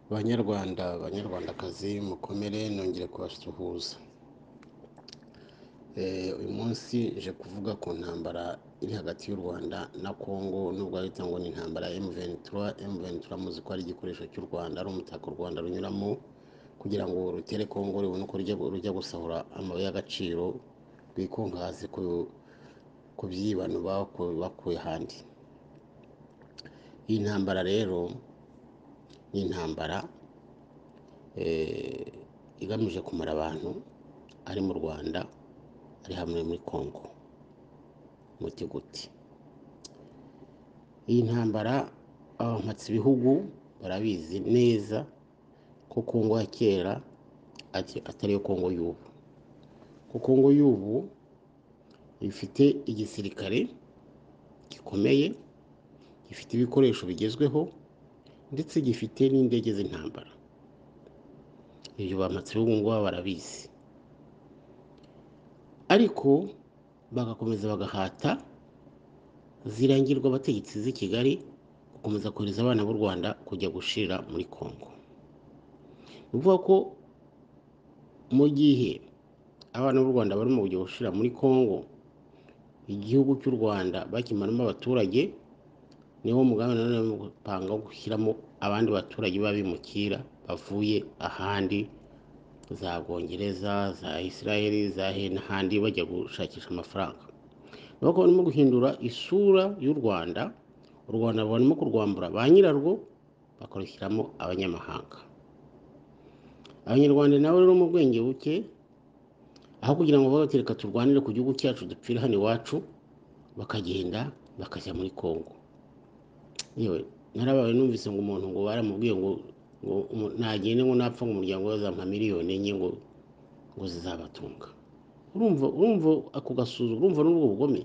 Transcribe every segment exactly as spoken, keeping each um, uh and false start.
Banyarwanda banyarwandakazi mukomere nongere kubasuhuza. Uyu munsi nje kuvuga ku ntambara iri hagati y'u Rwanda na Congo, nubwo ahita ngo ni intambara ya M vingt-trois. M vingt-trois muzi ko ari igikoresho cy'u Rwanda, ari umutaka u Rwanda runyuramo kugira ngo rutere Congo rubone uko rujya gusahura amabuye y'agaciro rwikungahaze ku byibano bakuye ahandi. Iyi ntambara rero ni intambara igamije kumara abantu ari mu Rwanda, ari hamwe muri Congo muti guti. Iyi ntambara abampatse ibihugu barabizi neza ko Congo ya kera atari yo Congo y'ubu. Ko Congo y'ubu ifite igisirikare gikomeye, gifite ibikoresho bigezweho ndetse gifite n'indege z'intambara. Ibyo bampatse ibihugu ngo barabizi, ariko bagakomeza bagahata zirangirwa abategetsi z'i Kigali gukomeza kohereza abana b'u Rwanda kujya gushira muri Congo. Ni ukuvuga ko mu gihe abana b'u Rwanda barimo kujya gushira muri Congo, igihugu cy'u Rwanda bakimaramo abaturage, niwo mugambi nanone mu gupanga wo gushyiramo abandi baturage babimukira bavuye ahandi, za Bwongereza, za Israeli, za n'ahandi bajya gushakisha amafaranga. Nuko barimo guhindura isura y'u Rwanda. U Rwanda barimo kurwambura ba nyirarwo bakarushyiramo abanyamahanga. Abanyarwanda nabo rero mu bwenge buke, aho kugira ngo babatereka turwanire ku gihugu cyacu dupfira hano iwacu, bakagenda bakajya muri Congo. Yewe narabaye numvise ngo umuntu ngo baramubwiye ngo ngo nagende ngo napfa ngo umuryango wazampa miliyoni enye ngo ngo zizabatunga. Urumva urumva ako gasuzuguro, urumva n'ubwo bugome.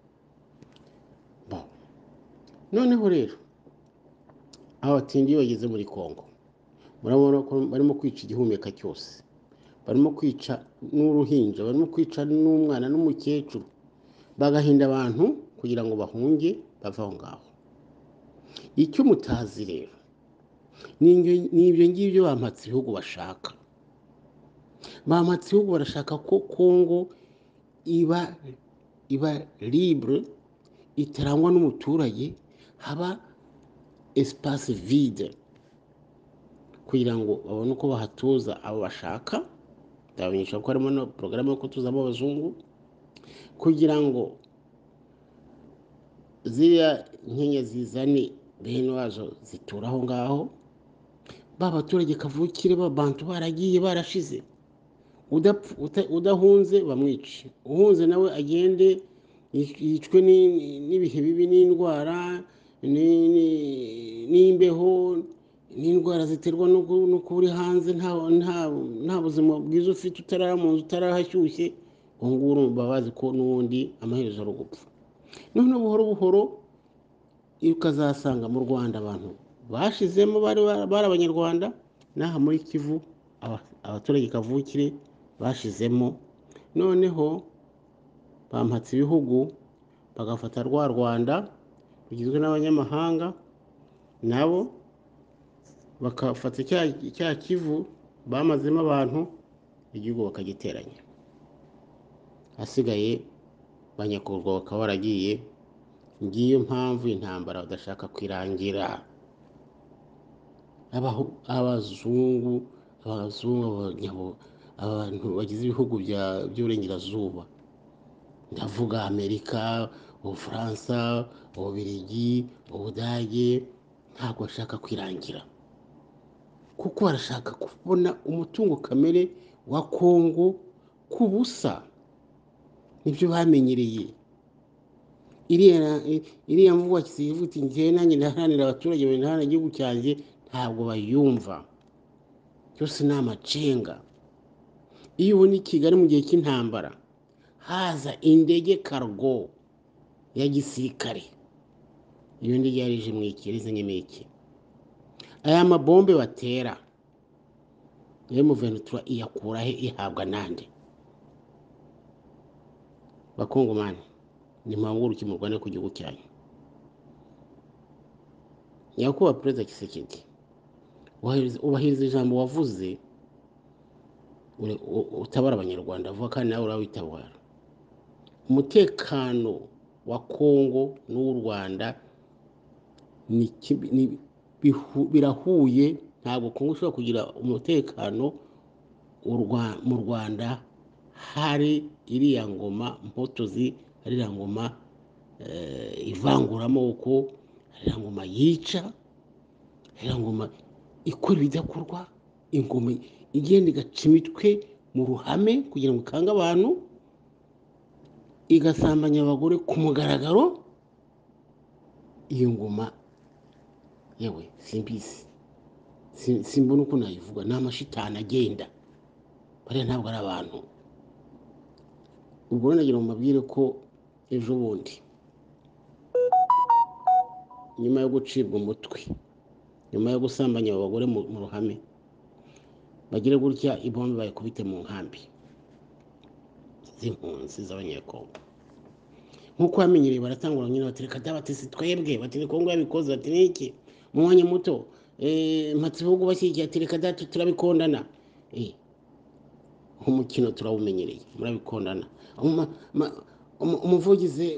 Noneho rero abatindi bageze muri Congo, murabona ko barimo kwica igihumeka cyose, barimo kwica n'uruhinja, barimo kwica n'umwana n'umukecuru, bagahinda abantu kugira ngo bahunge bava aho ngaho. Icyo mutazi rero ni ibyo ngibyo bampatse ibihugu bashaka. Bampatse ibihugu barashaka ko Congo iba iba libre, itarangwa n'umuturage, haba espace vide, kugira ngo babone uko bahatuza abo bashaka. Ndabamenyesha ko harimo na porogaramu yo kutuzamo abazungu, kugira ngo ziriya nkenya zizane bene wazo zitura aho ngaho. Ba baturage kavukire b'abantu baragiye barashize, udahunze bamwice, uhunze nawe agende yicwe n'ibihe bibi, n'indwara, n'imbeho, n'indwara ziterwa no kuba uri hanze nta buzima bwiza ufite, utarara mu nzu, utarahashyushye. Ubu ngubu baba bazi ko n'ubundi amaherezo ari ugupfa. Noneho buhoro buhoro ukazasanga mu Rwanda abantu bashizemo bari abanyarwanda, n'aha muri Kivu abaturage kavukire bashizemo. Noneho bampatse ibihugu bagafata rwa Rwanda rugizwe n'abanyamahanga, nabo bakafata cya Kivu bamazemo abantu, igihugu bakagiteranya, hasigaye banyakurwa bakaba baragiye. Ngiyo mpamvu intambara badashaka kwirangira. Abazungu abazungu abantu bagize ibihugu by'uburengerazuba, ndavuga Amerika, Ubufaransa, Ububiligi, Ubudage, ntabwo bashaka kwirangira, kuko barashaka kubona umutungo kamere wa Congo ku busa. Nibyo bamenyereye. Iriya mvugo kisivuga iti njye nanjye ndaharanira abaturage be, ndaharanira igihugu cyanjye, ntabwo bayumva. Byose ni amacenga. Iyo ubona i Kigali mu gihe cy'intambara haza indege cargo ya gisirikare, iyo ndege yarije mu ikirize nk'imiki, aya mabombe batera M vingt-trois iyakura he, ihabwa nande? Bakongomani, nimuhaguruke murwane ku gihugu cyanyu. Nyakubahwa Perezida Tshisekedi, ubahiriza ijambo wavuze, utabara abanyarwanda vuba kandi nawe urawitabara. Umutekano wa Kongo n'u Rwanda ni birahuye. Ntabwo Kongo ushobora kugira umutekano mu Rwanda hari iriya ngoma mpotozi, iriya ngoma ivanguramoko, iriya ngoma yica, iriya ngoma ikora ibidakorwa, ingoma igenda igaca imitwe mu ruhame kugira ngo ikange abantu, igasambanya abagore ku mugaragaro. Iyo ngoma yewe simbizi, simbona uko nayivuga. Ni amashitani agenda, bariya ntabwo ari abantu. Ubwo nagira ngo mbabwire ko ejo bundi nyuma yo gucibwa umutwe, nyuma yo gusambanya abagore mu ruhame, bagire gutya ibombe bayikubite mu nkambi z'impunzi z'abanyekongo. Nk'uko bamenyereye baratangura nyine bati reka dabatesi twebwe, bati ni Kongo yabikoze, bati ni iki mu mwanya muto Mpatsibihugu bashyigikiye ati reka datu turabikondana. Umukino turawumenyereye, murabikondana. Umuvugizi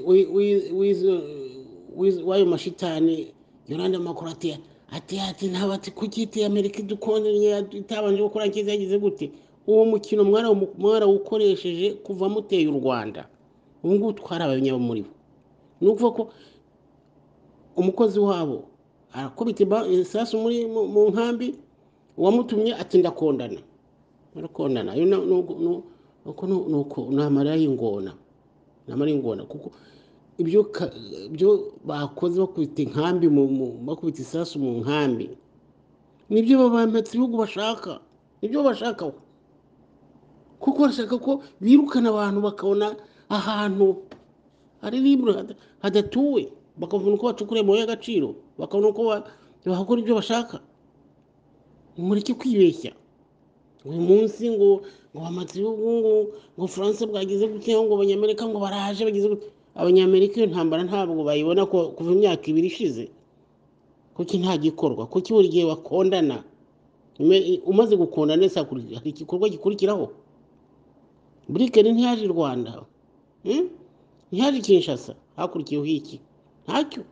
w'ayo mashitani Yolande Makuru ati ati ati ntabwo ati kugiti Amerika idukondanye itabanje gukora kiza yagize gute. Uwo mukino mwarawukoresheje kuva muteye u Rwanda. Ubu ngubu twarabaye muri bo. Ni ukuvuga ko umukozi wabo arakubita isasu muri mu nkambi, uwamutumye ati ndakondana. Barakondana. Nuko nuko namarira y'ingona, namarira y'ingona kuko ibyo byo bakoze bakubita inkambi, bakubita isasu mu nkambi, nibyo babampatse ibihugu bashaka, nibyo bashaka kuko bashaka ko birukana abantu bakabona ahantu ari libre hadatuwe, bakavuna uko bacukure mu y'agaciro, bakabona uko bakora ibyo bashaka. Mureke kwibeshya. Uyu munsi ngo ngo bamatse ibihugu ngo ngo France bwagize gute, ngo abanyamerika ngo baraje bagize gute. Abanyamerika iyo ntambara ntabwo bayibona ko kuva imyaka ibiri ishize, kuki nta gikorwa, kuki buri gihe bakondana. Umaze gukondana neza hari igikorwa gikurikiraho. Blinken ntiyaje i Rwanda, ntiyaje Kinshasa, hakurikiyeho iki? Ntacyo.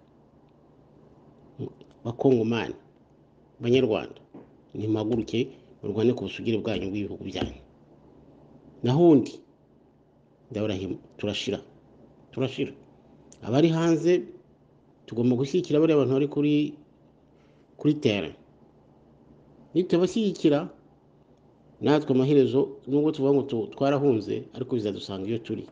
Bakongomani, Banyarwanda, nimuhaguruke murwane ku busugire bwanyu bw'ibihugu byanyu. Nahundi ndabarahimu turashira turashira abari hanze tugomba gushyigikira bari abantu bari kuri kuri terrain. Nitabashyigikira natwe amaherezo nubwo tuvuga ngo twarahunze ariko bizadusanga iyo turi.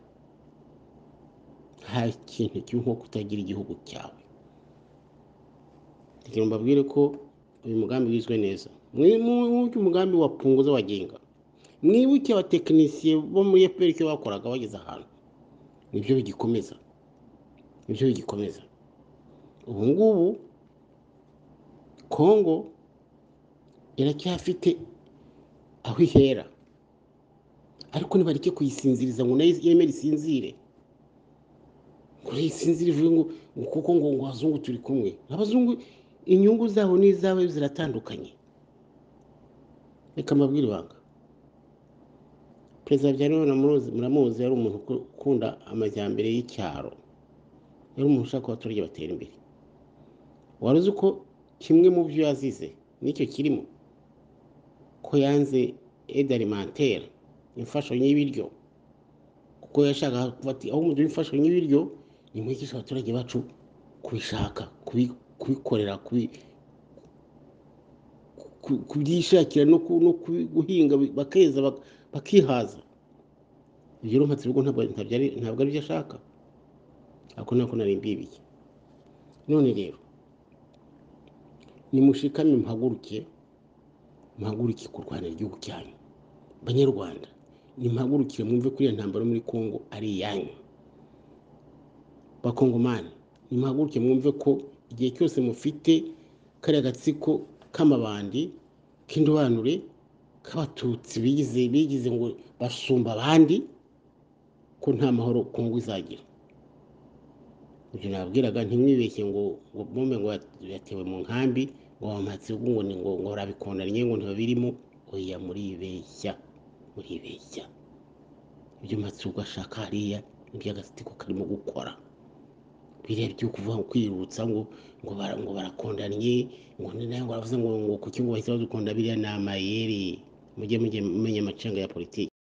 Nta kintu kimwe nko kutagira igihugu cyawe. Kugira ngo mbabwire ko uyu mugambi wizwe neza. Mwibuke umugambi wa punguza wagenga, mwibuke abatekinisiye bo muri F P R icyo bakoraga bageze ahantu. Nibyo bigikomeza, nibyo bigikomeza. Ubu ngubu Kongo iracyafite aho ihera, ariko nibareke kuyisinziriza ngo nayo yemere isinzire. Kuri isinzire ivuye ngo kuko ngo ngo abazungu turi kumwe. Abazungu inyungu zabo n'izawe ziratandukanye. Reka mbabwire ibanga. Perezida Habyarimana muramuzi, yari umuntu ukunda amajyambere y'icyaro, yari umuntu ushaka ko abaturage batera imbere. Wari uzi ko kimwe mu byo yazize nicyo kirimo ko yanze aide alimentaire, imfashanyo y'ibiryo, kuko yashaka ati aho umuduha imfashanyo y'ibiryo nimwigisha abaturage bacu kubishaka, kubikorera, kubyishakira no guhinga bakeza bakihaza. Ibyo rumatse bigo ntabwo ntabwo ari byo ashaka, ako nako nari mbibiye. None rero nimushikame mpaguruke, mpaguruke kurwanira igihugu cyanyu. Banyarwanda nimpagurukire mwumve kuri ntambaro muri Kongo ari iyanyu. Bakongomani nimpagurukire mwumve ko igihe cyose mufite kare gatsiko kamabandi kindobanure k'abatutsi bigize bigize ngo basumba abandi, ko nta mahoro Kongo izagira. Ibyo nabwiraga ntimwibeshye ngo ngo bombe ngo yatewe mu nkambi ngo amatsi ngo ni ngo ngo rabikondanye ngo ntibabirimo, oya muribeshya muribeshya. Ibyo matsi ugashaka hariya iby'agatsiko karimo gukora biriya byo kuvuga kwirutsa ngo ngo bara ngo barakondanye ngo ni nayo ngo baravuze ngo ngo kuki ngo bahise badukonda biriya ni amayeri. Mujye mujye mumenya amacenga ya politiki.